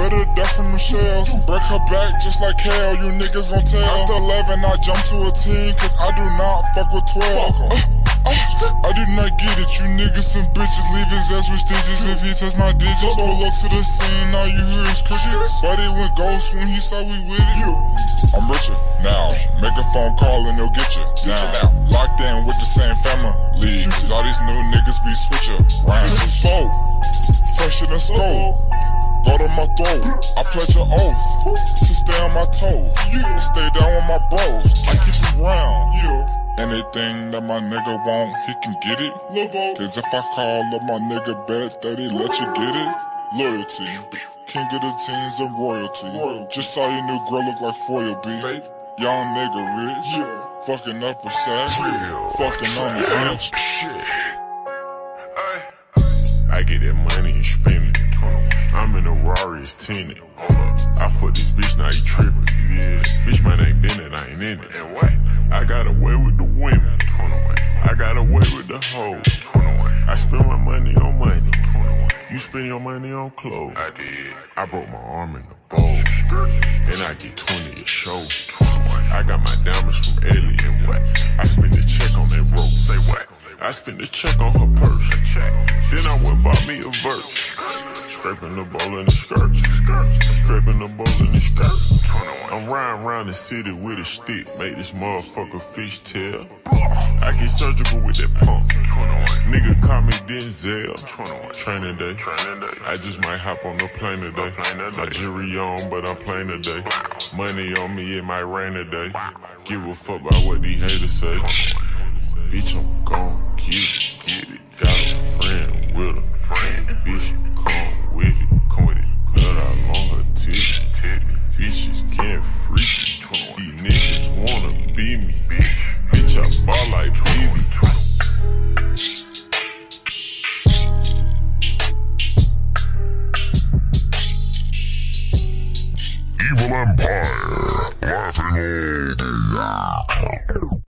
better die from the shells. Break her back just like hell, you niggas gon' tell. After 11, I jump to a 10, cause I do not fuck with 12. I did not get it, you niggas some bitches. Leave his ass with stitches if he touch my digits. Pull up to the scene, all you hear is crickets. But it went ghost when he saw we with it. I'm richer now, make a phone call and they'll get you down. Locked in with the same family, cause all these new niggas be switching round. Just so fresher than skull. Go to my throat, I pledge an oath to stay on my toes and stay down with my bros. I keep them round. Anything that my nigga want, he can get it. Cause if I call up my nigga bet that he let you get it. Loyalty, king of the teens and royalty. Just saw your new girl look like foil B. Young nigga rich, fucking up a sack, fucking on the bench. I get that money and spend it. I'm in a Rari, it's tinted. I fuck this bitch, now he trippin'. Bitch, man ain't been it, I ain't in it. I got away with the women. I got away with the hoes. I spend my money on money. You spend your money on clothes. I broke my arm in the bowl, and I get 20 a show. I got my diamonds from Elliot. I spend the check on that rope. I spend the check on her purse. Then I went and bought me a verse. Scraping the bowl in the skirt. Scraping the bowl in the skirt. I'm riding around the city with a stick. Make this motherfucker fish tail. I get surgical with that pump. Nigga call me Denzel. Training day. I just might hop on the plane today. My jury on, but I'm playing today. Money on me, it might rain today. Give a fuck about what these haters say. Bitch, I'm gon' get it. Got a friend with a friend. Bitch, come with it. Blood all on her titty. Bitches can't freak it. These niggas wanna be me. Bitch, I ball like BB. Evil Empire, laughing all day.